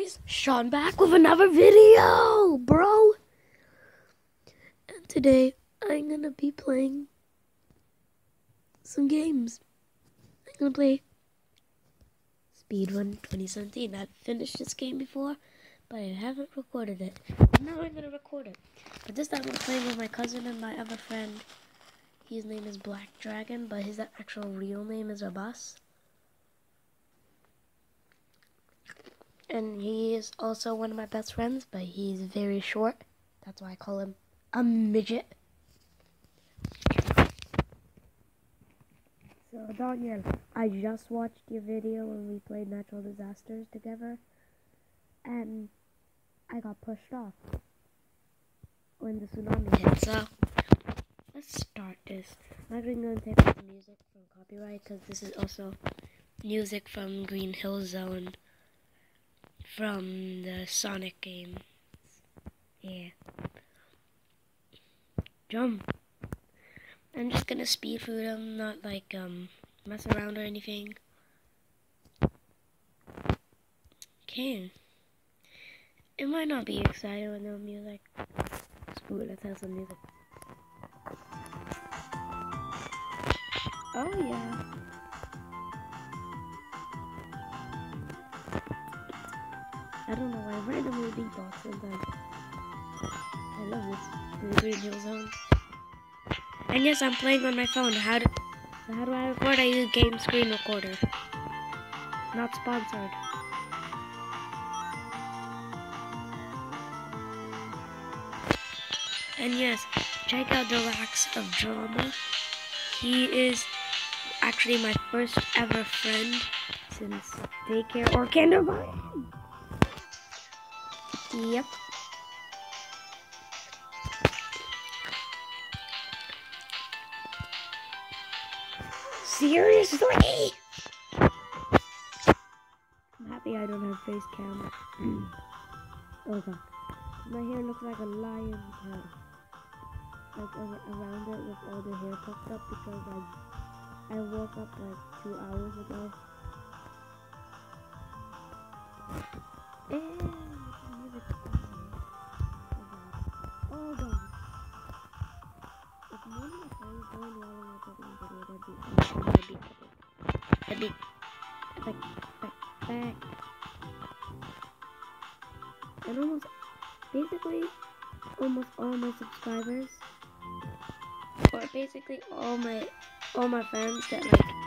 guys, Sean back with another video, bro. And today I'm gonna be playing some games. I'm gonna play Speedrun 2017. I've finished this game before, but I haven't recorded it. Now I'm gonna record it. But this time I'm playing with my cousin and my other friend. His name is Black Dragon, but his actual real name is Abbas. And he is also one of my best friends, but he's very short. That's why I call him a midget. So Daniel, I just watched your video when we played natural disasters together, and I got pushed off when the tsunami hit. So let's start this. I'm actually going to take off the music from copyright because this is also music from Green Hill Zone from the Sonic game. Yeah. Jump. I'm just gonna speed through them, not like mess around or anything. Okay. It might not be exciting with no music. Ooh, let's have some music. Oh yeah. I don't know why I randomly beatbox sometimes. I love this Green Hill Zone. And yes, I'm playing on my phone. How do I record? I use Game Screen Recorder. Not sponsored. And yes, check out the Racks of Drama. He is actually my first ever friend since daycare or kindergarten. Yep. Seriously? I'm happy I don't have face cam. Oh god. My hair looks like a lion's head. Like around it with all the hair puffed up because I woke up like 2 hours ago. And music. Oh god. If one of my friends joined while I'm recording the video, that'd be back. And basically almost all my subscribers, or basically all my friends that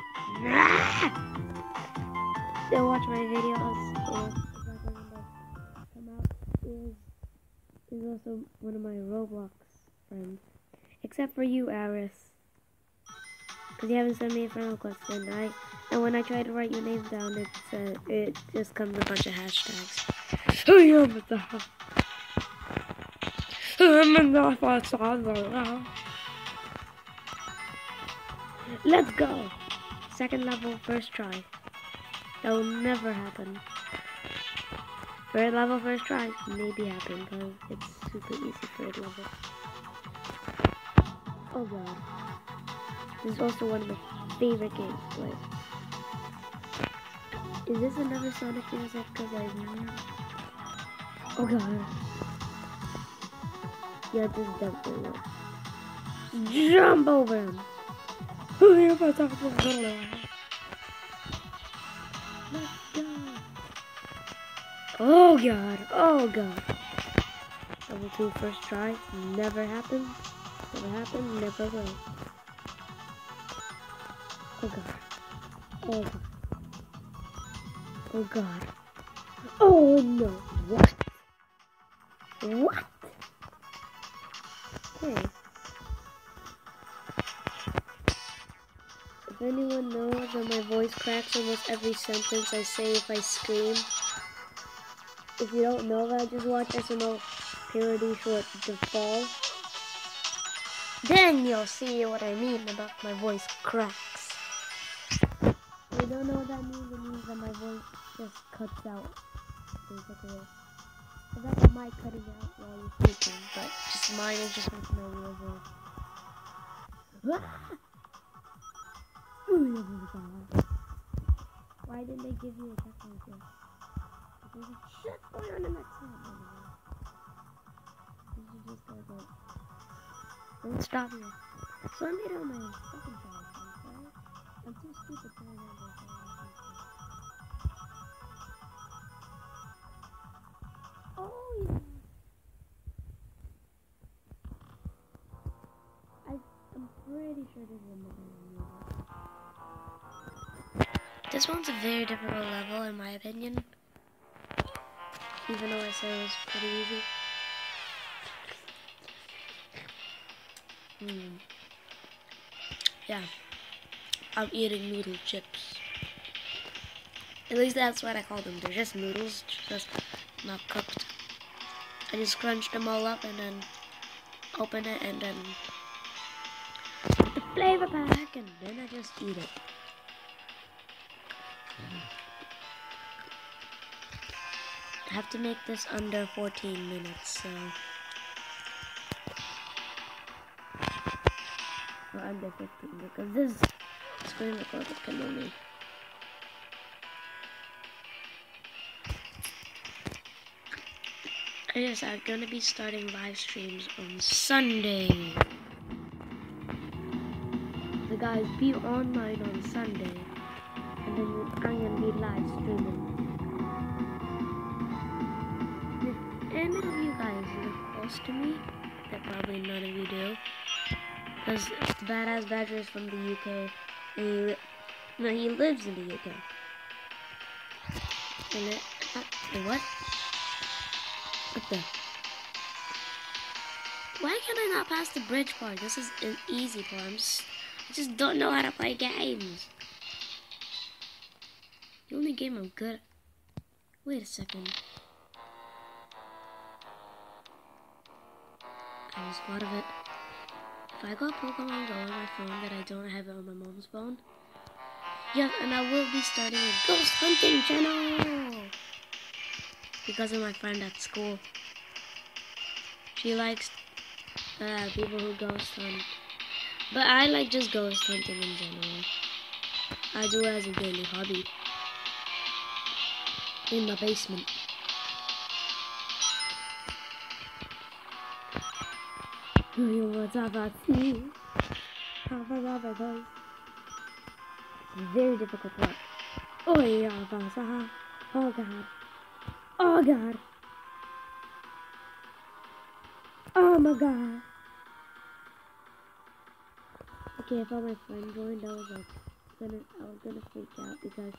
they'll watch my videos or exactly when they come out is also one of my Roblox friends. Except for you, Aris. Because you haven't sent me a friend request, and when I try to write your name down, it just comes a bunch of hashtags. Let's go! Second level, first try. That will never happen. Third level, first try, maybe happen, because it's super easy third level. Oh god. This is also one of my favorite games to play. Is this another Sonic music? Because oh god. Yeah, this is definitely one. Jump over him! Let's go! Oh god, oh god. Level 2 first try, never happened. Never happened, never will. Oh god. Oh god. Oh god. Oh no. What? What? Okay. If anyone knows that my voice cracks almost every sentence I say if I scream, if you don't know that, just watch SML parody short The Fall. Then you'll see what I mean about my voice cracks. If you don't know what that means, it means that my voice just cuts out. Basically. It's like a mic cutting out while you're speaking, but just mine is just making my real voice. Why didn't they give you a checkpoint here? There's shit going on in that sand. You just gotta go. Don't stop me. So I made it on my second try. I'm too stupid to remember. Oh yeah. I'm pretty sure this is another. This one's a very difficult level in my opinion. Even though I said it was pretty easy. Yeah. I'm eating noodle chips. At least that's what I call them. They're just noodles, just not cooked. I just crunch them all up and then open it and then put the flavor pack and then I just eat it. I have to make this under 14 minutes, so... or under 15, because this screen recorder can only... Yes, I'm gonna be starting live streams on Sunday. So guys, be online on Sunday, and then I'm gonna be live streaming. If any of you guys live close to me, that probably none of you do, because Badass Badger is from the UK, and he lives in the UK. And what? What the? Why can I not pass the bridge part? This is an easy part. I just don't know how to play games. The only game I'm good at. Wait a second. I just thought of it. If I got Pokemon Go on my phone that I don't have it on my mom's phone. Yes, and I will be starting a ghost hunting channel. Because of my friend at school. She likes people who ghost hunt. But I like just ghost hunting in general. I do it as a daily hobby. In my basement. Very difficult part. Oh yeah, oh god. Oh god. Oh my god. Okay, if all my friends joined, I was gonna freak out because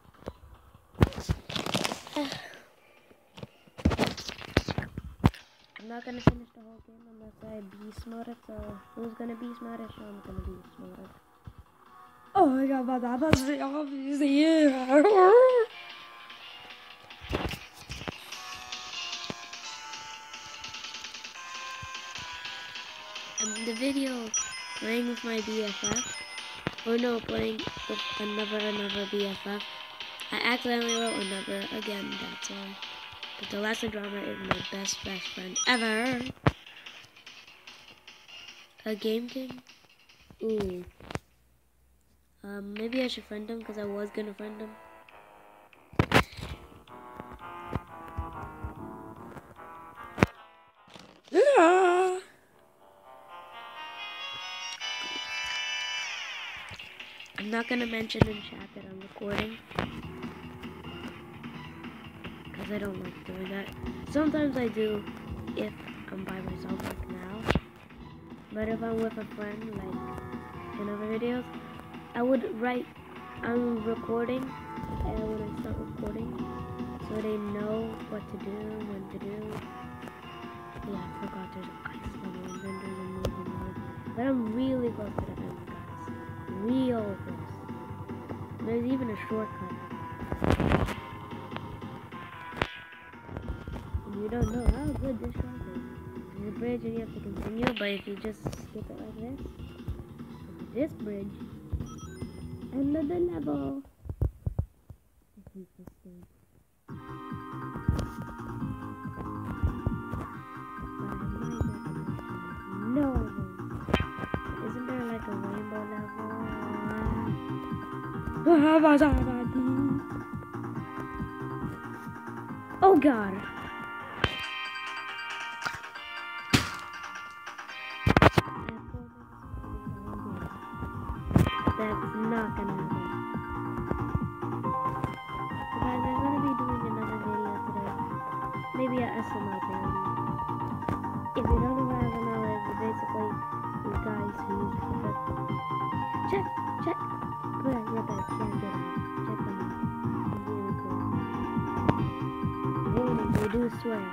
I'm not gonna finish the whole game unless I beast mode it. So who's gonna beast mode it? Sean's gonna beast mode it. Oh my god, that's obviously yeah. The video playing with my BFF, or no, playing with another BFF. I accidentally wrote another again, that's all. But the last drama is my best friend ever. A Game King? Ooh. Maybe I should friend him because I was gonna friend him. Yeah. I'm not gonna mention in chat that I'm recording because I don't like doing that. Sometimes I do if I'm by myself like now. But if I'm with a friend like in other videos, I would write I'm recording when I start recording so they know what to do, when to do. Yeah, I forgot there's ice level and then there's a moving one. But I'm really close to the end, guys. Real close. There's even a shortcut. And you don't know how good this shortcut is. There's a bridge and you have to continue, but if you just skip it like this bridge, another level. I hate this game. No, I won't. Isn't there like a rainbow level? God. That's not gonna happen. Guys, I'm gonna be doing another video today. Maybe a SML parody. If you don't know what SML is, it's basically these guys who use puppet. Check. But yeah, better can't get out. Check them out. It's really cool. Warning, they do swear.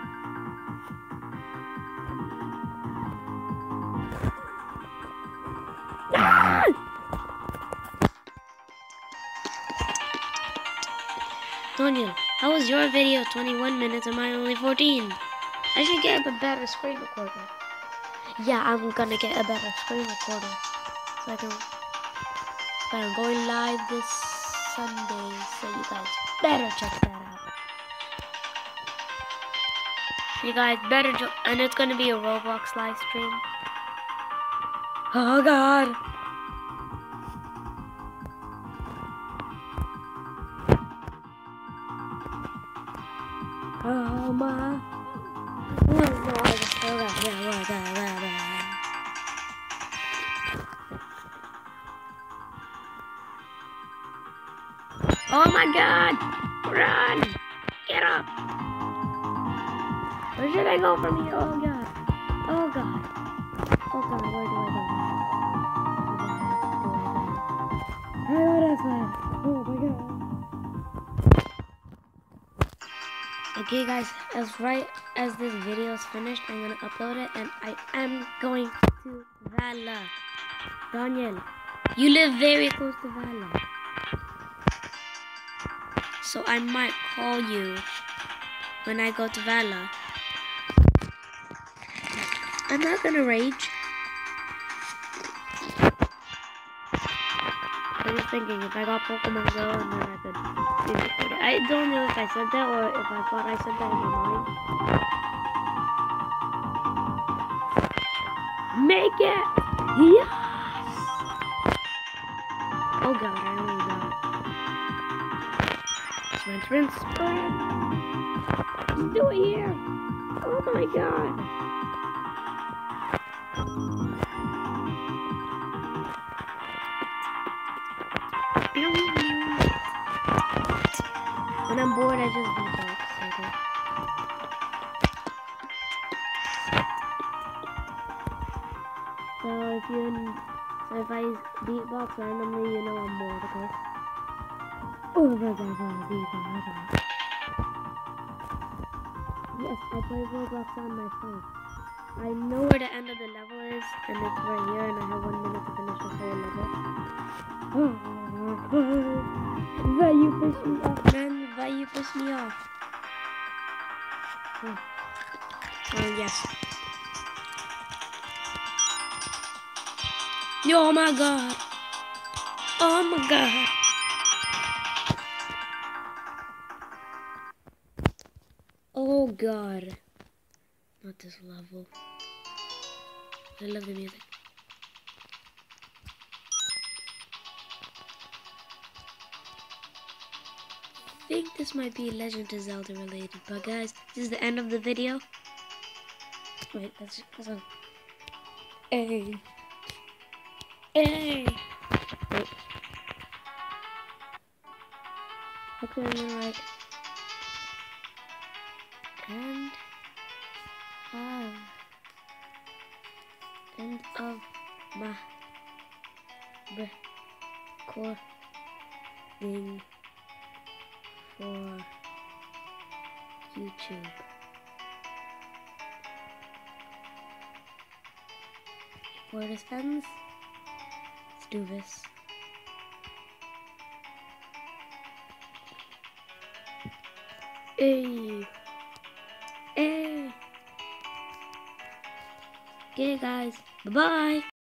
Daniel, how was your video? 21 minutes and mine only 14. I should get a better screen recorder. Yeah, I'm gonna get a better screen recorder. So I can... But I'm going live this Sunday, so you guys better check that out. You guys better and it's gonna be a Roblox live stream. Oh God. Oh my. Oh my God! Run! Get up! Where should I go from here? Oh God! Oh God! Oh God! Where do I go? I go this way. Oh my God! Okay, guys. As right as this video is finished, I'm gonna upload it, and I am going to Vala. Daniel, you live very close to Vala. So I might call you when I go to Vala. I'm not gonna rage. I was thinking if I got Pokemon Go and then I could record it. I don't know if I said that or if I thought I said that in my mind. Make it! Yes! Oh God, I only got rinse, spread. Let's do it here. Oh my God. When I'm bored, I just beatbox. Okay. So if I beatbox randomly, you know I'm bored. Okay. Yes, I play Roblox on my phone. I know where the end of the level is, and it's right here, and I have 1 minute to finish the whole level. Why you push me off, man? Why you push me off? Oh yes. Oh my God. Oh my God. Oh God. Not this level. I love the music. I think this might be Legend of Zelda related, but guys, this is the end of the video. Wait, that's on. Hey. Hey. Wait. Okay, I'm gonna write. And end of my recording for YouTube. Before this ends, let's do this. Hey. Hey. Okay, guys. Bye-bye.